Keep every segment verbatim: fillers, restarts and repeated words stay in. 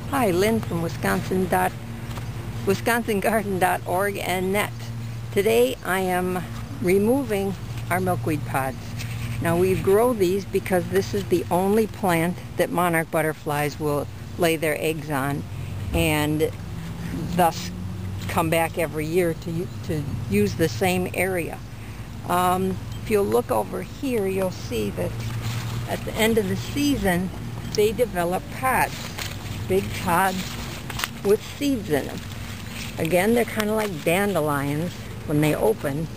Hi, Lynn from Wisconsin dot Wisconsin Garden dot org and net. Today I am removing our milkweed pods. Now we grow these because this is the only plant that monarch butterflies will lay their eggs on, and thus come back every year to, to use the same area. Um, if you'll look over here, you'll see that at the end of the season they develop pods, big pods with seeds in them. Again, they're kind of like dandelions when they open.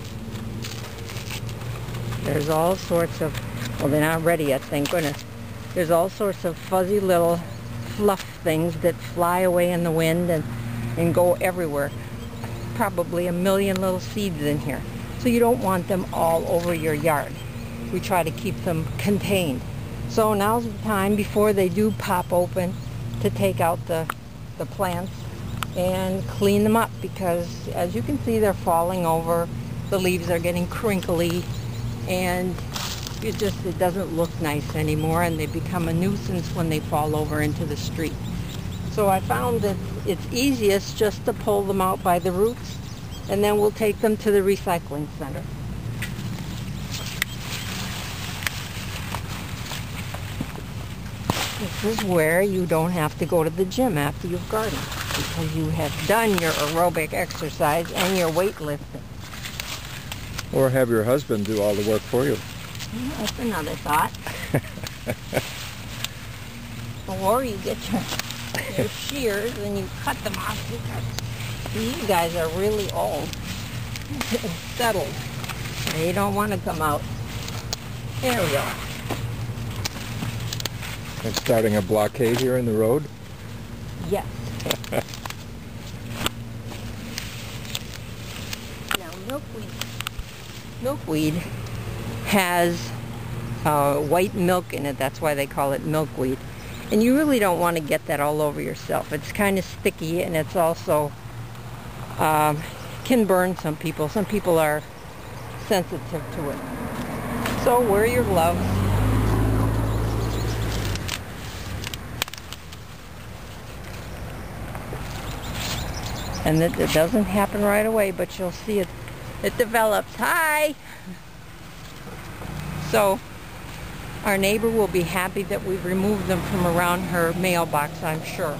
There's all sorts of, well, they're not ready yet, thank goodness. There's all sorts of fuzzy little fluff things that fly away in the wind and, and go everywhere. Probably a million little seeds in here. So you don't want them all over your yard. We try to keep them contained. So now's the time before they do pop open to take out the, the plants and clean them up, because as you can see, they're falling over. The leaves are getting crinkly, and it just it doesn't look nice anymore, and they become a nuisance when they fall over into the street. So I found that it's easiest just to pull them out by the roots, and then we'll take them to the recycling center. This is where you don't have to go to the gym after you've gardened, because you have done your aerobic exercise and your weightlifting. Or have your husband do all the work for you. That's another thought. Or you get your, your shears and you cut them off, because these guys are really old and settled. They don't want to come out. There we go. And starting a blockade here in the road? Yes. Now milkweed, milkweed has uh, white milk in it. That's why they call it milkweed. And you really don't want to get that all over yourself. It's kind of sticky, and it's also um, can burn some people. Some people are sensitive to it. So wear your gloves. And it, it doesn't happen right away, but you'll see it, it develops. Hi! So, our neighbor will be happy that we've removed them from around her mailbox, I'm sure.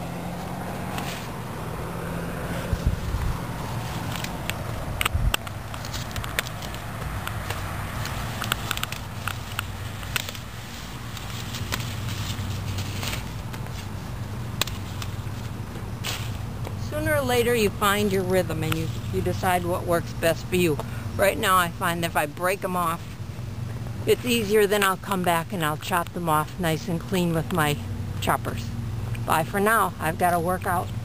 Sooner or later you find your rhythm, and you, you decide what works best for you. Right now I find that if I break them off, it's easier. Then I'll come back and I'll chop them off nice and clean with my choppers. Bye for now. I've got to work out.